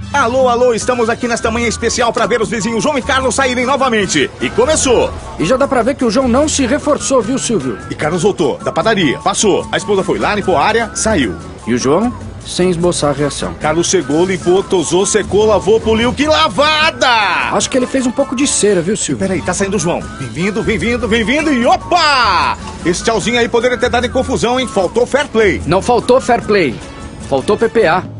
Alô, alô, estamos aqui nesta manhã especial para ver os vizinhos João e Carlos saírem novamente. E começou. E já dá pra ver que o João não se reforçou, viu, Silvio? E Carlos voltou, da padaria, passou. A esposa foi lá, limpou a área, saiu. E o João, sem esboçar a reação. Carlos chegou, limpou, tosou, secou, lavou, poliu. Que lavada! Acho que ele fez um pouco de cera, viu, Silvio? Peraí, tá saindo o João. Bem-vindo, bem-vindo, bem-vindo e opa! Esse tchauzinho aí poderia ter dado em confusão, hein? Faltou fair play. Não faltou fair play. Faltou PPA.